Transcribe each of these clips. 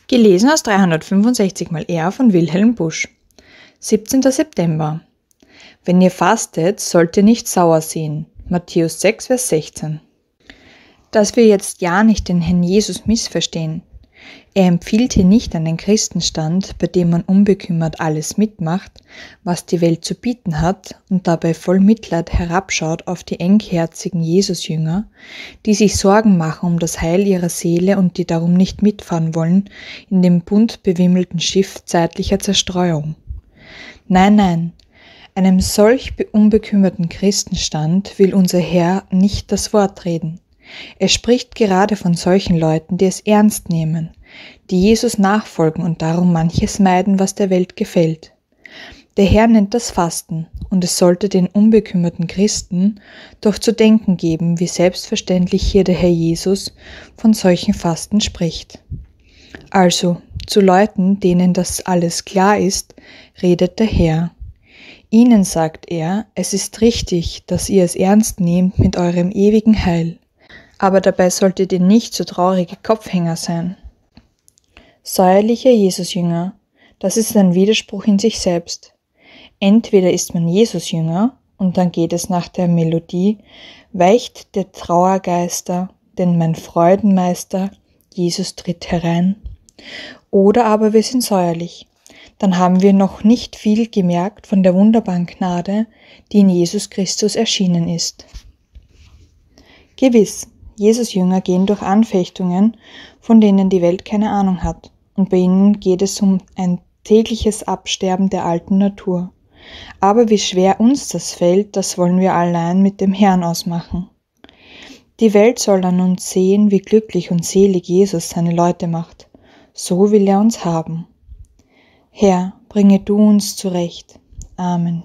Gelesen aus 365 mal R von Wilhelm Busch. 17. September. Wenn ihr fastet, sollt ihr nicht sauer sehen. Matthäus 6, Vers 16. Dass wir jetzt ja nicht den Herrn Jesus missverstehen. Er empfiehlt hier nicht einen Christenstand, bei dem man unbekümmert alles mitmacht, was die Welt zu bieten hat und dabei voll Mitleid herabschaut auf die engherzigen Jesusjünger, die sich Sorgen machen um das Heil ihrer Seele und die darum nicht mitfahren wollen in dem bunt bewimmelten Schiff zeitlicher Zerstreuung. Nein, einem solch unbekümmerten Christenstand will unser Herr nicht das Wort reden. Er spricht gerade von solchen Leuten, die es ernst nehmen, die Jesus nachfolgen und darum manches meiden, was der Welt gefällt. Der Herr nennt das Fasten, und es sollte den unbekümmerten Christen doch zu denken geben, wie selbstverständlich hier der Herr Jesus von solchen Fasten spricht. Also, zu Leuten, denen das alles klar ist, redet der Herr. Ihnen sagt er, es ist richtig, dass ihr es ernst nehmt mit eurem ewigen Heil. Aber dabei solltet ihr nicht so traurige Kopfhänger sein. Säuerlicher Jesusjünger, das ist ein Widerspruch in sich selbst. Entweder ist man Jesusjünger, und dann geht es nach der Melodie, weicht der Trauergeister, denn mein Freudenmeister, Jesus tritt herein. Oder aber wir sind säuerlich. Dann haben wir noch nicht viel gemerkt von der wunderbaren Gnade, die in Jesus Christus erschienen ist. Gewiss, Jesusjünger gehen durch Anfechtungen, von denen die Welt keine Ahnung hat, und bei ihnen geht es um ein tägliches Absterben der alten Natur. Aber wie schwer uns das fällt, das wollen wir allein mit dem Herrn ausmachen. Die Welt soll an uns sehen, wie glücklich und selig Jesus seine Leute macht. So will er uns haben. Herr, bringe du uns zurecht. Amen.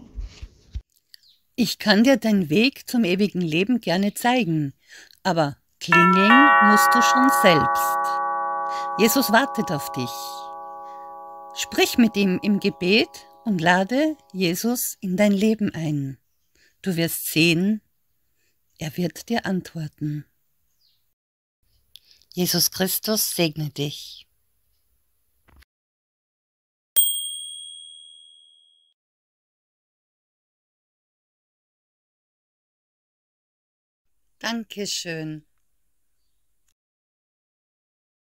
Ich kann dir den Weg zum ewigen Leben gerne zeigen, aber klingeln musst du schon selbst. Jesus wartet auf dich. Sprich mit ihm im Gebet und lade Jesus in dein Leben ein. Du wirst sehen, er wird dir antworten. Jesus Christus segne dich. Dankeschön.